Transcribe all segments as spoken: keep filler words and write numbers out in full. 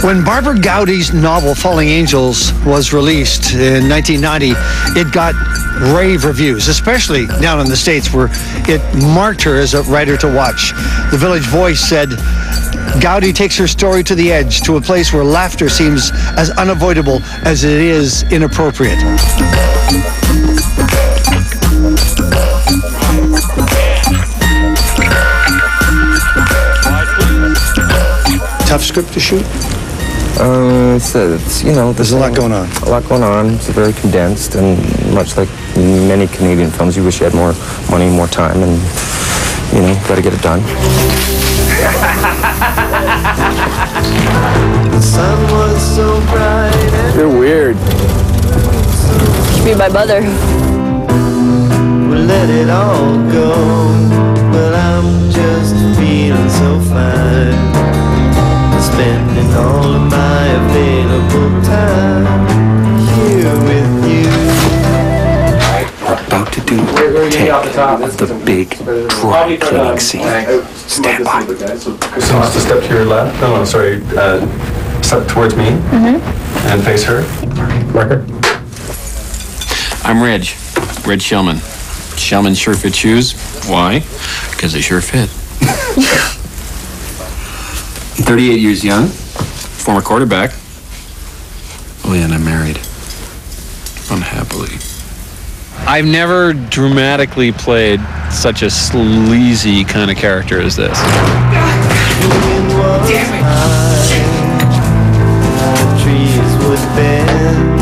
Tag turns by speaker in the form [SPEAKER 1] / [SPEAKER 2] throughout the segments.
[SPEAKER 1] When Barbara Gowdy's novel Falling Angels was released in nineteen ninety, it got rave reviews, especially down in the States, where it marked her as a writer to watch. The Village Voice said, Gowdy takes her story to the edge, to a place where laughter seems as unavoidable as it is inappropriate. Tough script to shoot?
[SPEAKER 2] Uh, it's, uh, it's, you know...
[SPEAKER 1] There's a lot going on.
[SPEAKER 2] A lot going on. It's very condensed, and much like many Canadian films, you wish you had more money, more time, and, you know, got to get it done.
[SPEAKER 3] The sun was so bright.
[SPEAKER 2] You're weird.
[SPEAKER 4] Should be my mother.
[SPEAKER 3] We'll let it all go, but I'm just feeling so fine. Spending all of my available time here with you.
[SPEAKER 5] We're about to do take the big dry cleaning scene. Stand by.
[SPEAKER 6] Kristin wants to step to your left. No, no, sorry. Uh, step towards me. Mm-hmm. And face her. Marker.
[SPEAKER 7] I'm Reg. Reg Shellman. Shellman sure fit shoes. Why? Because they sure fit. thirty-eight years young, former quarterback. Oh yeah, and I'm married. Unhappily.
[SPEAKER 8] I've never dramatically played such a sleazy kind of character as this.
[SPEAKER 3] Damn it! The trees would bend.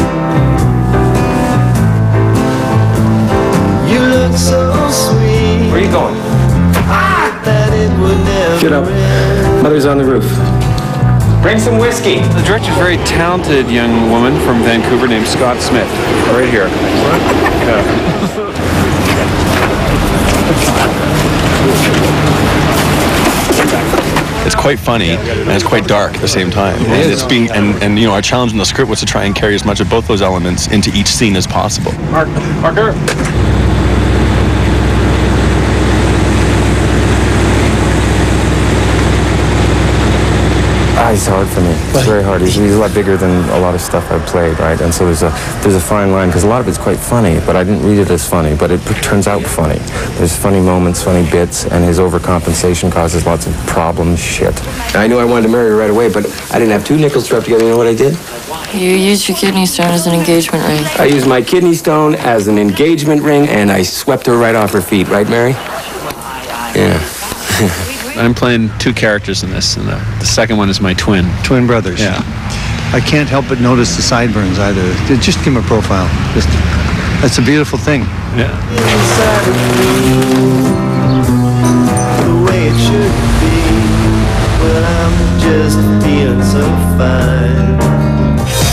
[SPEAKER 3] You look so sweet.
[SPEAKER 6] Where are you going?
[SPEAKER 3] Ah! That it would never
[SPEAKER 6] Get up.
[SPEAKER 3] end.
[SPEAKER 6] Mother's on the roof. Bring some whiskey.
[SPEAKER 8] The director's a very talented young woman from Vancouver named Scott Smith. Right here. Yeah.
[SPEAKER 9] It's quite funny and it's quite dark at the same time. And it's being and, and you know, our challenge in the script was to try and carry as much of both those elements into each scene as possible.
[SPEAKER 8] Mark, Marker.
[SPEAKER 2] Ah, he's hard for me. It's very hard. He's, he's a lot bigger than a lot of stuff I've played, right? And so there's a there's a fine line, because a lot of it's quite funny, but I didn't read it as funny, but it turns out funny. There's funny moments, funny bits, and his overcompensation causes lots of problems, shit.
[SPEAKER 5] I knew I wanted to marry her right away, but I didn't have two nickels strapped together. You know what I did?
[SPEAKER 4] You used your kidney stone as an engagement ring.
[SPEAKER 5] I used my kidney stone as an engagement ring, and I swept her right off her feet. Right, Mary? Yeah.
[SPEAKER 8] I'm playing two characters in this, and the, the second one is my twin.
[SPEAKER 1] Twin brothers.
[SPEAKER 8] Yeah.
[SPEAKER 1] I can't help but notice the sideburns either. Just give him a profile. Just, that's a beautiful thing.
[SPEAKER 8] Yeah.
[SPEAKER 3] Inside of me, the way it should be. Well, I'm just feeling so